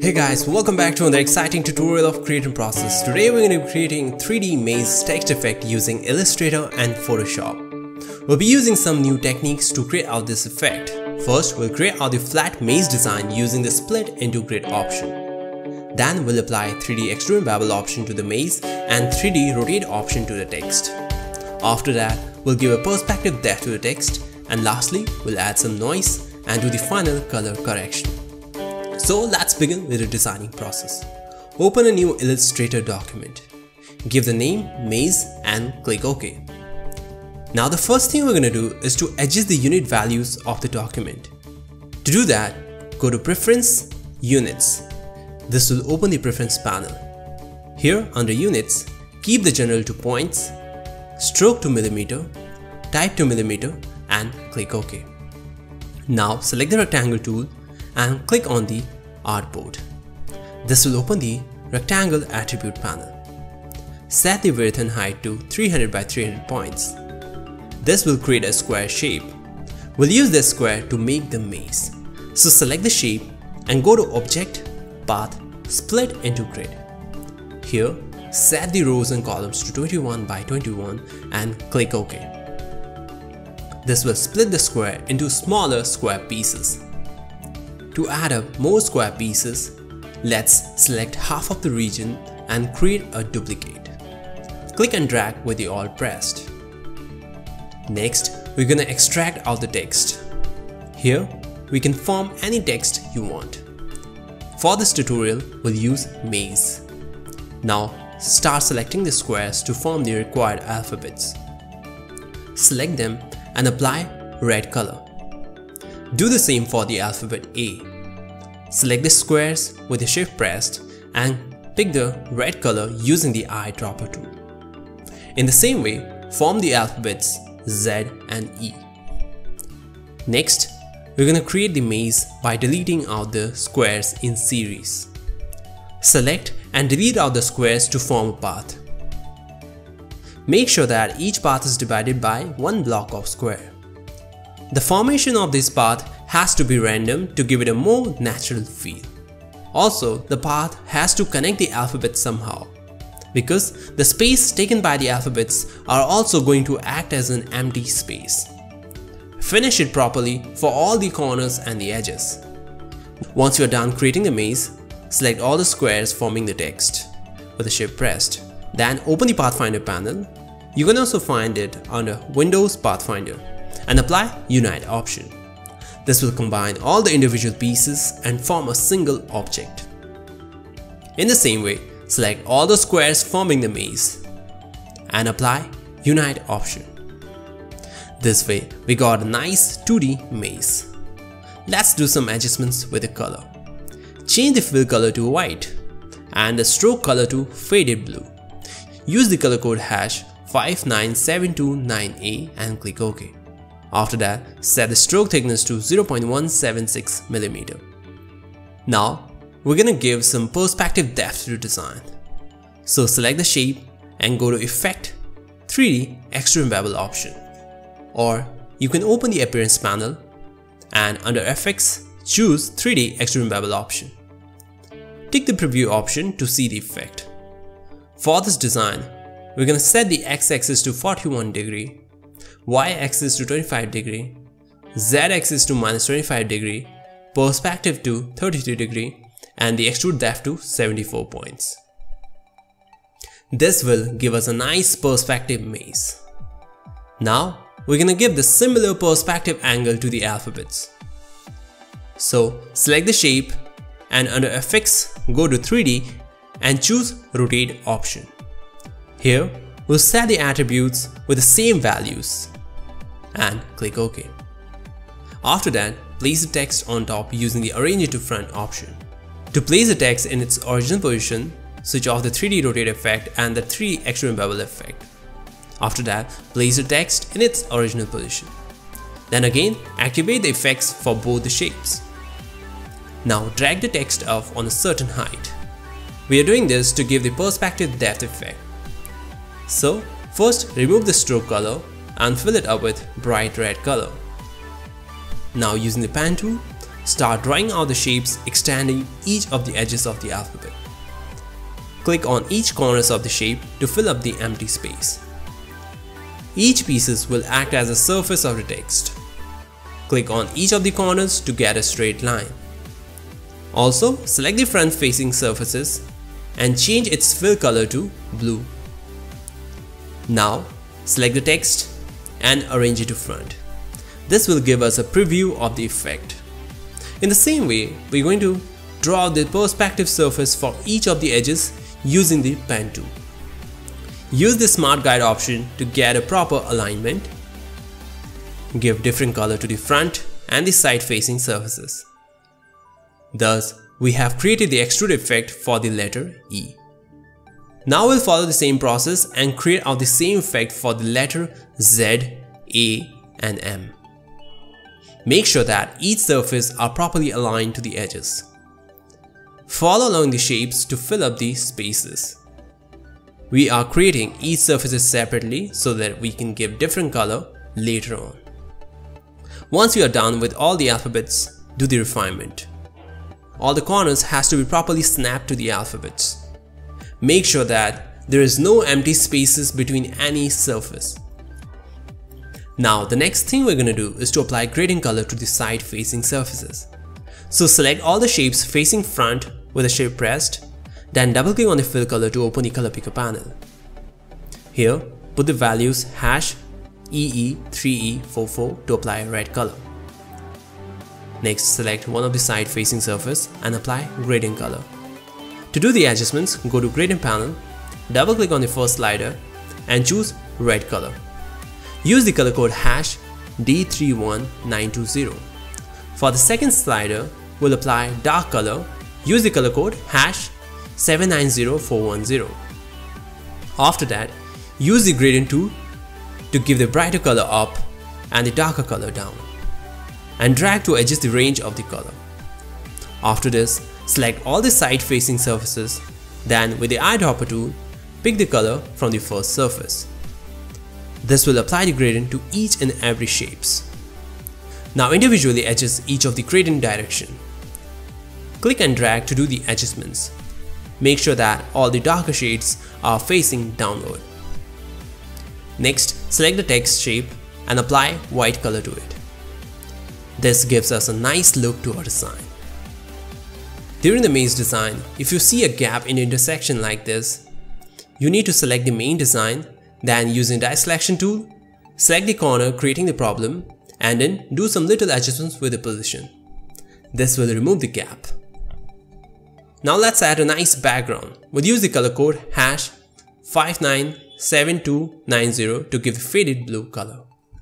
Hey guys, welcome back to another exciting tutorial of Create & Process. Today we're going to be creating 3D maze text effect using Illustrator and Photoshop. We'll be using some new techniques to create out this effect. First, we'll create out the flat maze design using the split into grid option. Then we'll apply 3D extrude and bevel option to the maze and 3D rotate option to the text. After that, we'll give a perspective depth to the text, and lastly, we'll add some noise and do the final color correction. So let's begin with the designing process. Open a new Illustrator document. Give the name maze and click OK. Now the first thing we're going to do is to adjust the unit values of the document. To do that, go to Preference, Units. This will open the preference panel. Here under Units, keep the general to points, stroke to millimeter, type to millimeter, and click OK. Now select the rectangle tool and click on the artboard. This will open the rectangle attribute panel. Set the width and height to 300 by 300 points. This will create a square shape. We'll use this square to make the maze. So select the shape and go to Object, Path, Split into Grid. Here, set the rows and columns to 21 by 21 and click OK. This will split the square into smaller square pieces. To add up more square pieces, let's select half of the region and create a duplicate. Click and drag with the Alt pressed. Next, we're gonna extract out the text. Here, we can form any text you want. For this tutorial, we'll use maze. Now, start selecting the squares to form the required alphabets. Select them and apply red color. Do the same for the alphabet A. Select the squares with the shift pressed and pick the red color using the eyedropper tool. In the same way, form the alphabets Z and E. Next, we're going to create the maze by deleting out the squares in series. Select and delete out the squares to form a path. Make sure that each path is divided by one block of square. The formation of this path has to be random to give it a more natural feel. Also, the path has to connect the alphabets somehow, because the space taken by the alphabets are also going to act as an empty space. Finish it properly for all the corners and the edges. Once you are done creating the maze, select all the squares forming the text with the shift pressed. Then open the Pathfinder panel. You can also find it under Windows Pathfinder and apply Unite option. This will combine all the individual pieces and form a single object. In the same way, select all the squares forming the maze and apply Unite option. This way, we got a nice 2D maze. Let's do some adjustments with the color. Change the fill color to white and the stroke color to faded blue. Use the color code hash 59729A and click OK. After that, set the stroke thickness to 0.176 mm. Now, we're gonna give some perspective depth to the design. So select the shape and go to Effect, 3D Extrude and Bevel option. Or you can open the Appearance panel and under FX, choose 3D Extrude and Bevel option. Tick the Preview option to see the effect. For this design, we're gonna set the X-axis to 41 degree, Y-axis to 25 degree, Z-axis to -25 degree, perspective to 33 degree, and the extrude depth to 74 points. This will give us a nice perspective maze. Now, we're gonna give the similar perspective angle to the alphabets. So, select the shape and under FX, go to 3D and choose Rotate option. Here, we'll set the attributes with the same values and click OK. After that, place the text on top using the Arrange it to Front option. To place the text in its original position, switch off the 3D rotate effect and the 3D extrude and bevel effect. After that, place the text in its original position. Then again, activate the effects for both the shapes. Now drag the text up on a certain height. We are doing this to give the perspective depth effect. So, first remove the stroke color and fill it up with bright red color. Now using the pen tool, start drawing out the shapes extending each of the edges of the alphabet. Click on each corners of the shape to fill up the empty space. Each pieces will act as a surface of the text. Click on each of the corners to get a straight line. Also, select the front-facing surfaces and change its fill color to blue. Now, select the text and arrange it to front. This will give us a preview of the effect. In the same way, we're going to draw the perspective surface for each of the edges using the pen tool. Use the Smart Guide option to get a proper alignment. Give different color to the front and the side-facing surfaces. Thus, we have created the extrude effect for the letter E. Now we'll follow the same process and create out the same effect for the letter Z, A, and M. Make sure that each surface are properly aligned to the edges. Follow along the shapes to fill up the spaces. We are creating each surfaces separately so that we can give different color later on. Once you are done with all the alphabets, do the refinement. All the corners has to be properly snapped to the alphabets. Make sure that there is no empty spaces between any surface. Now the next thing we're going to do is to apply gradient color to the side facing surfaces. So select all the shapes facing front with the shape pressed, then double click on the fill color to open the color picker panel. Here put the values #EE3E44 to apply a red color. Next, select one of the side facing surface and apply gradient color. To do the adjustments, go to gradient panel, double click on the first slider and choose red color. Use the color code #D31920. For the second slider, we'll apply dark color. Use the color code #790410. After that, use the gradient tool to give the brighter color up and the darker color down, and drag to adjust the range of the color. After this, select all the side facing surfaces, then with the eyedropper tool, pick the color from the first surface. This will apply the gradient to each and every shapes. Now individually adjust each of the gradient direction. Click and drag to do the adjustments. Make sure that all the darker shades are facing downward. Next, select the text shape and apply white color to it. This gives us a nice look to our design. During the maze design, if you see a gap in the intersection like this, you need to select the main design, then using the selection tool, select the corner creating the problem, and then do some little adjustments with the position. This will remove the gap. Now let's add a nice background. We'll use the color code #597290 to give the faded blue color.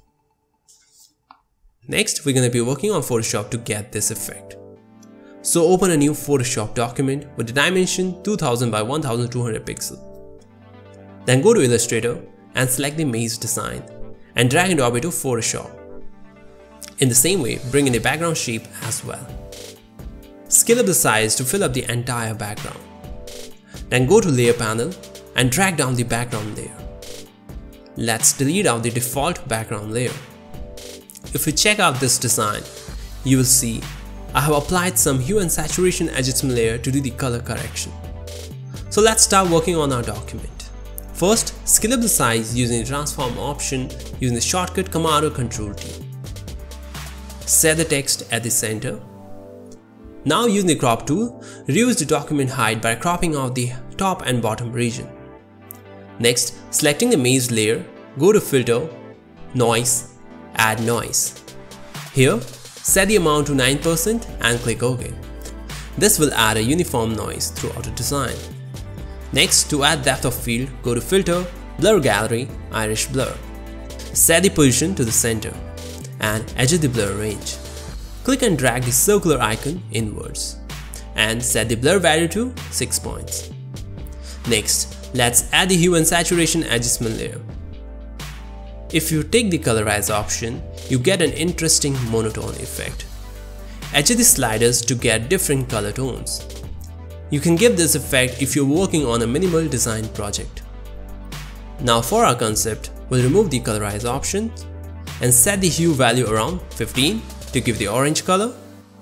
Next, we're going to be working on Photoshop to get this effect. So open a new Photoshop document with the dimension 2000 by 1200 pixels. Then go to Illustrator and select the maze design and drag and drop it to Photoshop. In the same way, bring in the background shape as well. Scale up the size to fill up the entire background. Then go to Layer panel and drag down the background layer. Let's delete out the default background layer. If you check out this design, you will see I have applied some hue and saturation adjustment layer to do the color correction. So let's start working on our document. First, scale up the size using the transform option using the shortcut Command or Control T. Set the text at the center. Now using the crop tool, reduce the document height by cropping out the top and bottom region. Next, selecting the maze layer, go to Filter, Noise, Add Noise. Here, set the amount to 9% and click OK. This will add a uniform noise throughout the design. Next, to add depth of field, go to Filter, Blur Gallery, Irish Blur. Set the position to the center and adjust the blur range. Click and drag the circular icon inwards and set the blur value to 6 points. Next, let's add the hue and saturation adjustment layer. If you take the colorize option, you get an interesting monotone effect. Adjust the sliders to get different color tones. You can give this effect if you're working on a minimal design project. Now for our concept, we'll remove the colorize option and set the hue value around 15 to give the orange color.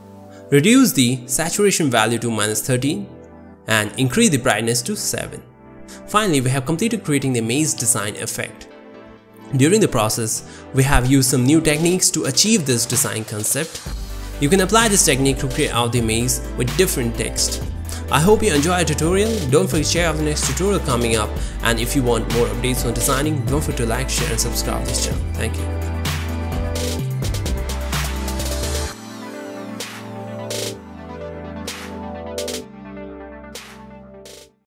Reduce the saturation value to -13 and increase the brightness to 7. Finally, we have completed creating the maze design effect. During the process, we have used some new techniques to achieve this design concept. You can apply this technique to create out the maze with different text. I hope you enjoyed the tutorial. Don't forget to check out the next tutorial coming up, and if you want more updates on designing, don't forget to like, share and subscribe to this channel. Thank you.